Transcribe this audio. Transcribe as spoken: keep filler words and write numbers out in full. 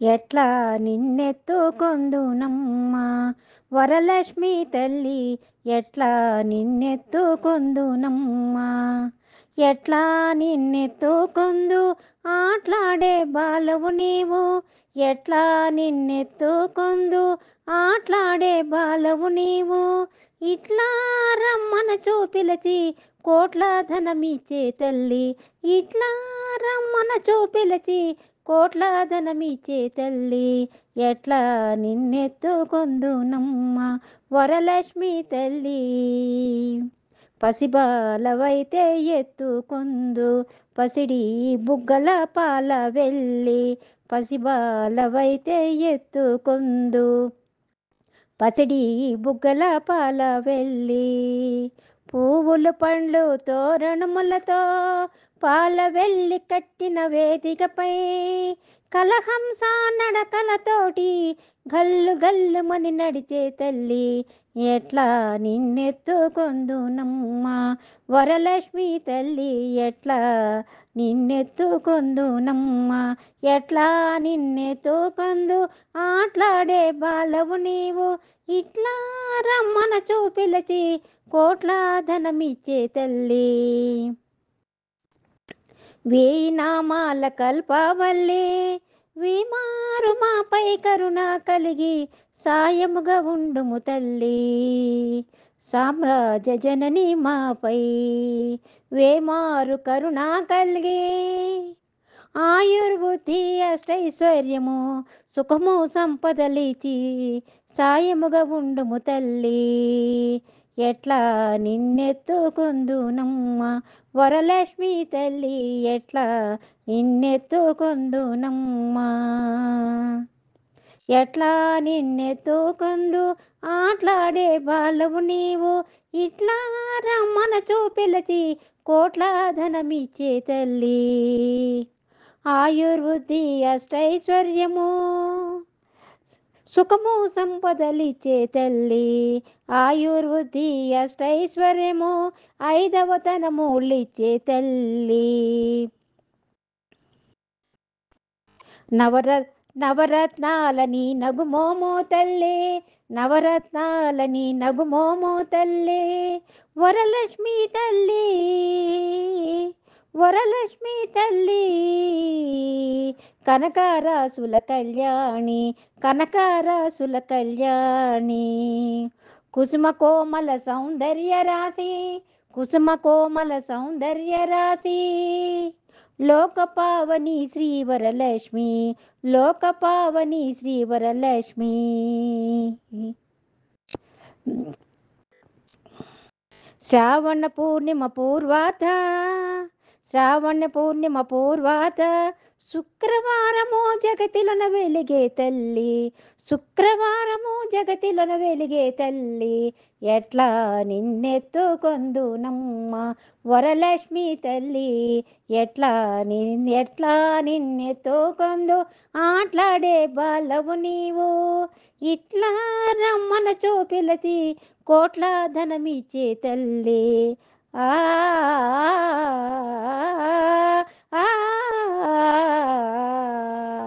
ఎట్లా నిన్నెత్తుకొందునమ్మా వరలక్ష్మి తల్లి, ఎట్లా నిన్నెత్తుకొందునమ్మా. ఎట్లా నిన్నెత్తుకొందు ఆట్లాడే బాలవు నీవు, ఎట్లా నిన్నెత్తుకొందు ఆట్లాడే బాలవు నీవు. ఇట్లా రమ్మనచో పిలిచి కోట్ల ధనమిచ్చే తల్లి, ఇట్లా రమ్మనచో పిలిచి కోట్ల ధనమిచ్చే తల్లి, ఎట్లా నిన్నెత్తుకొందునమ్మ వరలక్ష్మి తల్లి. పసిబాలవైతే ఎత్తుకొందు పసిడి బుగ్గల పాల వెళ్ళి, పసిబాలవైతే ఎత్తుకొందు పసిడి బుగ్గల పాల వెళ్ళి. పువ్వులు పండ్లు తోరణములతో పాల వెళ్ళి కట్టిన వేదికపై, కలహంస నడకలతోటి గల్లు గల్లుమని నడిచే తల్లి, ఎట్లా నిన్నెత్తుకొందునమ్మా వరలక్ష్మి తల్లి, ఎట్లా నిన్నెత్తుకొందునమ్మా. ఎట్లా నిన్నెత్తుకొందు ఆట్లాడే బాలవు నీవు, ఇట్లా రమ్మనచో పిలిచి కోట్ల ధనమిచ్చే తల్లి. వేయి నామాల కల్పవల్లి విమారు మాపై కరుణ కలిగి సాయముగా ఉండుము తల్లి. సామ్రాజ్య జనని మాపై వేమారు కరుణ కలిగి, ఆయుర్బుద్ధి అష్టైశ్వర్యము సుఖము సంపదలిచి సాయముగా ఉండుము తల్లి, ఎట్లా నిన్నెత్తుకొందునమ్మ వరలక్ష్మి తల్లి, ఎట్లా నిన్నెత్తుకొందునమ్మా. ఎట్లా నిన్నెత్తుకొందు ఆట్లాడే బాలవు నీవు, ఇట్లా రమ్మనచో పిలిచి కోట్ల ధనమిచ్చే తల్లి. ఆయుర్బుద్ధి అష్టైశ్వర్యము సుఖము సంపదలిచ్చే తల్లి, ఆయుర్బుద్ధి అష్టైశ్వర్యము ఐదవ తనములిచ్చే తల్లి. నవర నవరత్నాలని నగుమోమో తల్లి, నవరత్నాలని నగుమోమో తల్లి, వరలక్ష్మి తల్లి, వరలక్ష్మి తల్లి. కనకారాసుల కళ్యాణి, కనకారాసుల కళ్యాణి. కుసుమ కోమల సౌందర్య రాశి, కుసుమ కోమల సౌందర్య రాశి. లోకపావని శ్రీ వరలక్ష్మి, లోకపావని శ్రీ వరలక్ష్మి. శ్రావణ పూర్ణిమ పూర్వాత, శ్రావణ పూర్ణిమ పూర్వాత శుక్రవారము జగతిలోన వెలిగే తల్లి, శుక్రవారము జగతిలోన వెలిగే తల్లి, ఎట్లా నిన్నెత్తుకొందునమ్మ వరలక్ష్మి తల్లి, ఎట్లా నిన్ ఎట్లా నిన్నెత్తుకొందు ఆట్లాడే బాలవు నీవు, ఇట్లా రమ్మనచో పిలిచి కోట్ల ధనమిచ్చే తల్లి. ఆ ఆ